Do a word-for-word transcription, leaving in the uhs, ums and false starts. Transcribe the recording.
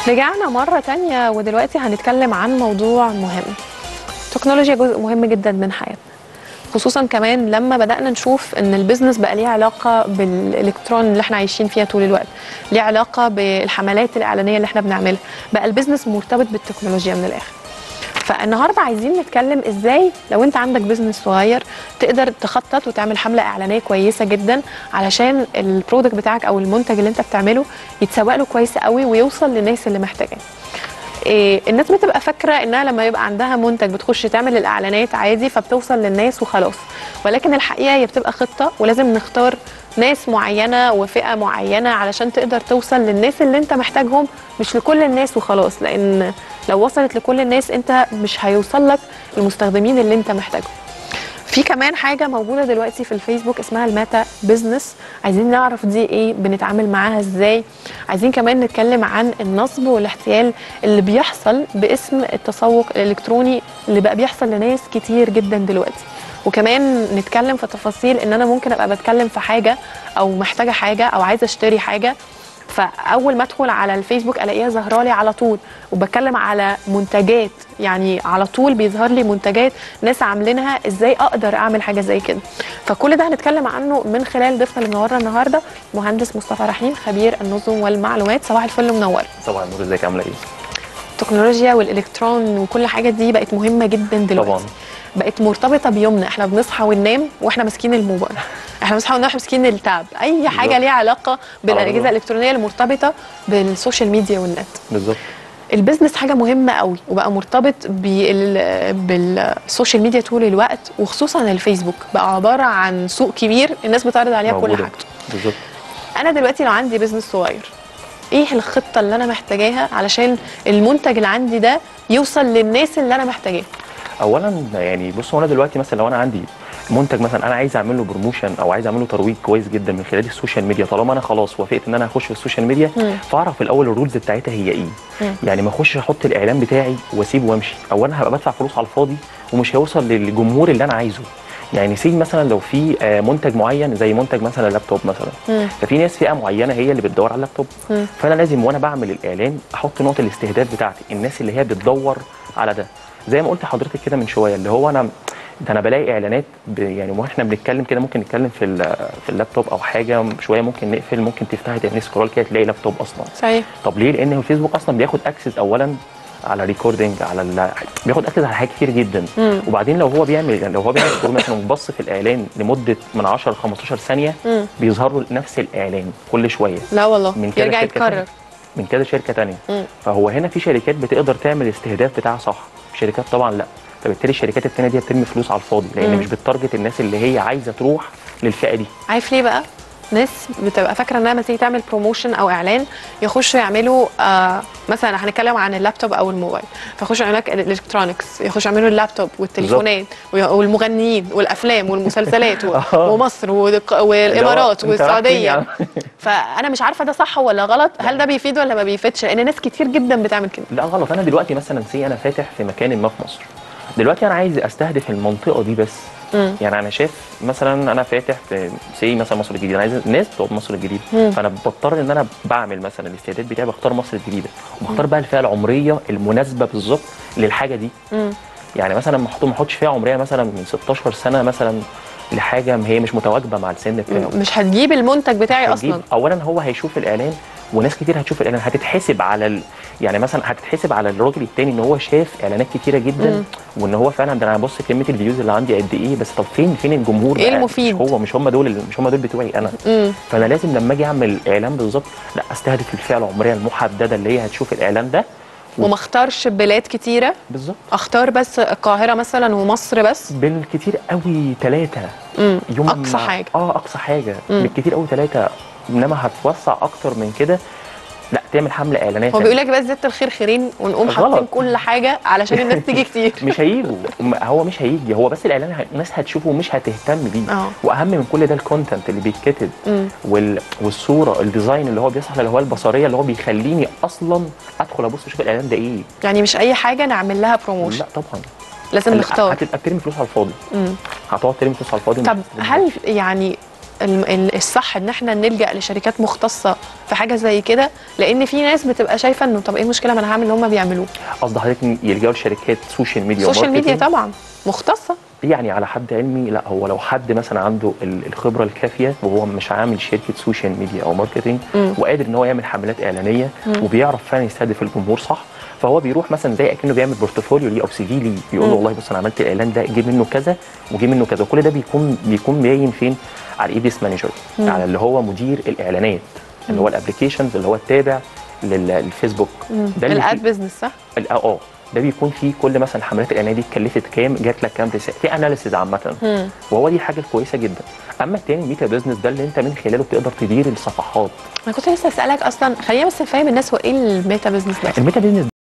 رجعنا مرة تانية ودلوقتي هنتكلم عن موضوع مهم. التكنولوجيا جزء مهم جدا من حياتنا، خصوصا كمان لما بدأنا نشوف ان البيزنس بقى ليه علاقة بالالكترون اللي احنا عايشين فيها طول الوقت، ليه علاقة بالحملات الإعلانية اللي احنا بنعملها، بقى البيزنس مرتبط بالتكنولوجيا من الآخر. فالنهارده عايزين نتكلم ازاي لو انت عندك بيزنس صغير تقدر تخطط وتعمل حملة إعلانية كويسة جدا علشان البرودكت بتاعك او المنتج اللي انت بتعمله يتسوق له كويس قوي ويوصل للناس اللي محتاجاه. إيه، الناس بتبقى فاكره انها لما يبقى عندها منتج بتخش تعمل الاعلانات عادي فبتوصل للناس وخلاص، ولكن الحقيقه هي بتبقى خطه ولازم نختار ناس معينه وفئه معينه علشان تقدر توصل للناس اللي انت محتاجهم، مش لكل الناس وخلاص، لان لو وصلت لكل الناس انت مش هيوصل لك المستخدمين اللي انت محتاجهم. في كمان حاجة موجودة دلوقتي في الفيسبوك اسمها الميتا بيزنس، عايزين نعرف دي ايه، بنتعامل معاها ازاي. عايزين كمان نتكلم عن النصب والاحتيال اللي بيحصل باسم التسوق الالكتروني اللي بقى بيحصل لناس كتير جدا دلوقتي، وكمان نتكلم في تفاصيل ان انا ممكن ابقى بتكلم في حاجة او محتاجة حاجة او عايزة اشتري حاجة، فاول ما ادخل على الفيسبوك الاقيها ظاهره لي على طول، وبتكلم على منتجات، يعني على طول بيظهر لي منتجات ناس عاملينها، ازاي اقدر اعمل حاجه زي كده. فكل ده هنتكلم عنه من خلال ضيفنا اللي منورنا النهارده مهندس مصطفى رحيم، خبير النظم والمعلومات. صباح الفل ومنور. صباح النور، ازيك، عامله ايه؟ التكنولوجيا والالكترون وكل حاجه دي بقت مهمه جدا دلوقتي. طبعا بقت مرتبطه بيومنا، احنا بنصحى وننام واحنا ماسكين الموبايل، احنا بنصحى وننام واحنا ماسكين التاب، اي حاجه ليها علاقه بالاجهزه الالكترونيه المرتبطه بالسوشيال ميديا والنت. بالظبط. البيزنس حاجه مهمه قوي وبقى مرتبط بالسوشيال ميديا طول الوقت، وخصوصا الفيسبوك بقى عباره عن سوق كبير الناس بتعرض عليها كل حاجته. بالظبط. انا دلوقتي لو عندي بيزنس صغير، ايه الخطه اللي انا محتاجاها علشان المنتج اللي عندي ده يوصل للناس اللي انا محتاجاها؟ اولا يعني بص، هو انا دلوقتي مثلا لو انا عندي منتج مثلا انا عايز اعمل له بروموشن او عايز اعمل له ترويج كويس جدا من خلال السوشيال ميديا، طالما انا خلاص وافقت ان انا هخش في السوشيال ميديا فاعرف الاول الرولز بتاعتها هي ايه. مم. يعني ما اخش احط الاعلان بتاعي واسيبه وامشي، اولا هبقى بدفع فلوس على الفاضي ومش هيوصل للجمهور اللي انا عايزه. يعني سي مثلا لو في منتج معين زي منتج مثلا اللابتوب مثلا، مم. ففي ناس فئه معينه هي اللي بتدور على اللابتوب، مم. فانا لازم وانا بعمل الاعلان احط نقطه الاستهداف بتاعتي، الناس اللي هي بتدور على ده. زي ما قلت لحضرتك كده من شويه، اللي هو انا ده انا بلاقي اعلانات يعني واحنا بنتكلم كده، ممكن نتكلم في في اللابتوب او حاجه شويه، ممكن نقفل، ممكن تفتحي تعملي سكرول كده تلاقي لابتوب اصلا. صحيح. طب ليه؟ لان الفيسبوك اصلا بياخد اكسس اولا على ريكوردنج، على ال... بياخد اكسس على حاجات كتير جدا. مم. وبعدين لو هو بيعمل يعني لو هو بيعمل سكرول مثلا وبص في الاعلان لمده من عشرة ل خمستاشر ثانيه، مم. بيظهر له نفس الاعلان كل شويه. لا والله، من يرجع يتكرر من كذا شركه ثانيه. فهو هنا في شركات بتقدر تعمل الاستهداف بتاعها صح، شركات طبعا لا. فبالتالي الشركات الثانيه دي بترمي فلوس على الفاضي، لان مم. مش بتارجت الناس اللي هي عايزه تروح للفئه دي. عارف ليه بقى؟ ناس بتبقى فاكره انها لما تيجي تعمل بروموشن او اعلان يخشوا يعملوا آه مثلا هنتكلم عن اللابتوب او الموبايل، فيخشوا يعملوا لك الالكترونكس، يخشوا يعملوا اللابتوب والتليفونات والمغنيين والافلام والمسلسلات ومصر والامارات والسعوديه. فانا مش عارفه ده صح ولا غلط، هل ده بيفيد ولا ما بيفيدش؟ لان ناس كتير جدا بتعمل كده. لا غلط. انا دلوقتي مثلا سي انا فاتح في مكان ما في مصر، دلوقتي انا عايز استهدف المنطقه دي بس. مم. يعني انا شايف مثلا انا فاتح في سي مثلا مصر الجديده، انا عايز الناس بتوع مصر الجديده، مم. فانا بضطر ان انا بعمل مثلا الاستعداد بتاعي، بختار مصر الجديده وبختار بقى الفئه العمريه المناسبه بالظبط للحاجه دي. مم. يعني مثلا ما احطش فئه عمريه مثلا من ستاشر سنه مثلا لحاجه هي مش متواجبه مع السن بتاعه، مش هتجيب المنتج بتاعي اصلا. اولا هو هيشوف الاعلان وناس كتير هتشوف الاعلان، هتتحسب على ال... يعني مثلا هتتحسب على الراجل التاني ان هو شاف اعلانات كتيره جدا، مم. وان هو فعلا ده انا بص كميه الفيوز اللي عندي قد ايه، بس طب فين فين الجمهور؟ ايه المفيد؟ مش هو مش هم دول مش هم دول بتوعي انا. مم. فانا لازم لما اجي اعمل اعلان بالظبط لا استهدف الفئه العمريه المحدده اللي هي هتشوف الاعلان ده، وما اختارش بلاد كتيره. بالظبط. اختار بس القاهره مثلا ومصر بس، بالكتير قوي ثلاثه يوم اقصى حاجه. اه اقصى حاجه بالكتير قوي ثلاثه، انما هتوسع اكتر من كده لا تعمل حمله اعلانات. هو بيقول لك بس زياده الخير خيرين، ونقوم حاطين كل حاجه علشان الناس تيجي كتير. مش هيجوا، هو مش هيجي، هو بس الاعلان الناس هتشوفه ومش هتهتم بيه. أوه. واهم من كل ده الكونتنت اللي بيتكتب وال... والصوره الديزاين اللي هو بيصحى اللي هو البصريه اللي هو بيخليني اصلا ادخل ابص اشوف الاعلان ده ايه. يعني مش اي حاجه نعمل لها بروموشن. لا طبعا لازم نختار. هتبقى بترمي فلوس على الفاضي، هتقعد ترمي فلوس على الفاضي. طب هل يعني ال- ال- الصح ان احنا نلجا لشركات مختصه في حاجه زي كده؟ لان في ناس بتبقى شايفه انه طب ايه المشكله، ما انا هعمل اللي هم بيعملوه. قصد حضرتك إن يلجأوا لشركات سوشيال ميديا السوشيال ميديا وماركتينج؟ طبعا مختصه. يعني على حد علمي لا، هو لو حد مثلا عنده ال- الخبره الكافيه وهو مش عامل شركه سوشيال ميديا او ماركتينج مم. وقادر ان هو يعمل حملات اعلانيه مم. وبيعرف فعلا يستهدف الجمهور صح، فهو بيروح مثلا زي اكنه بيعمل بورتفوليو ليه او سي في ليه، يقول له مم. والله بص انا عملت الاعلان ده جه منه كذا وجه منه كذا، وكل ده بيكون بيكون باين فين؟ على الايديس مانجر، مم. على اللي هو مدير الاعلانات اللي هو الابلكيشنز اللي هو التابع لل- للفيسبوك. ده اللي الاد فيه- بزنس صح؟ ال- اه اه ده بيكون فيه كل مثلا حملات الاعلانيه دي اتكلفت كام، جات لك كام رساله، في اناليسيز عامه، مم. وهو دي حاجه كويسه جدا. اما التاني الميتا بزنس ده اللي انت من خلاله بتقدر تدير الصفحات. انا كنت لسه اسالك اصلا، خلينا بس نفهم الناس هو ايه الميتا بزنس ده. الميتا بزنس